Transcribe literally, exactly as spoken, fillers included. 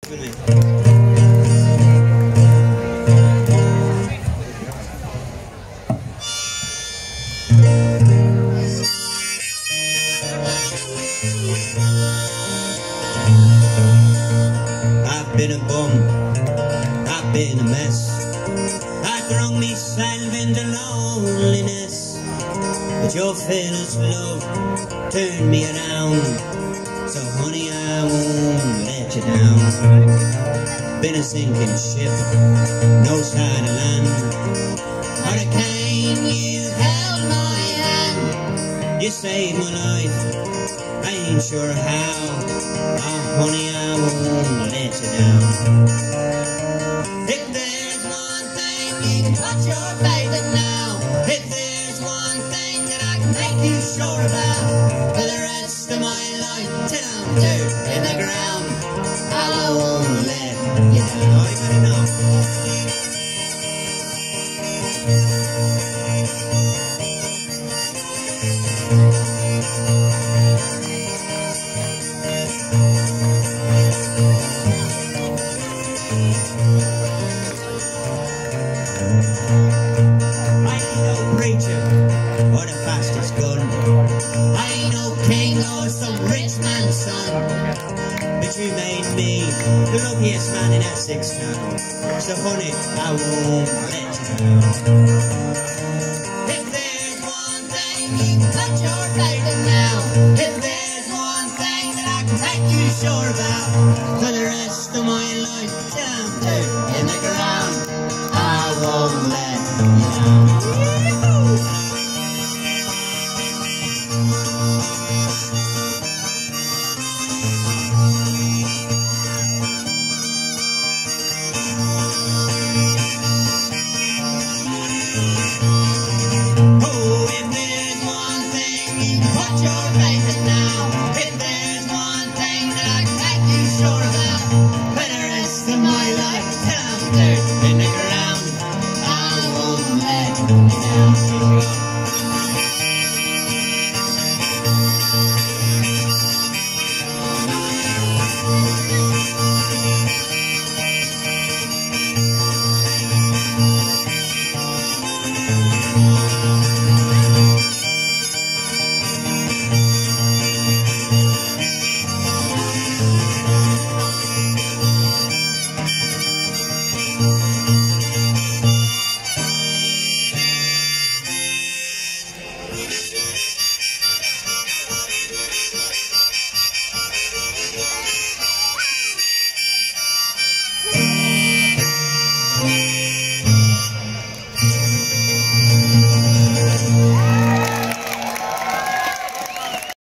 with me. I've been a bum, I've been a mess, I've thrown myself into loneliness, but your fearless love turned me around, so honey I won't let you down. Been a sinking ship, no sign of land, hurricane, you held my hand, you saved my life, I ain't sure how, oh honey I won't let you down. If there's one thing you can put your faith in now, if there's one thing that I can make you sure about, for the rest of my life till I'm dirt in the ground, I won't let you down. Oh, you better know. I ain't no preacher or the fastest gun, I ain't no king or some rich man's son, but you made me the luckiest man in Essex now, so honey I won't let you down. If there's one thing you can put your faith in now, if there's one thing that I can make you sure about, for the rest of my life till I'm dirt in the ground, I won't let you down. Oh, if there's one thing you can put your faith in now, if there's one thing that I can make you sure about, for the rest of my life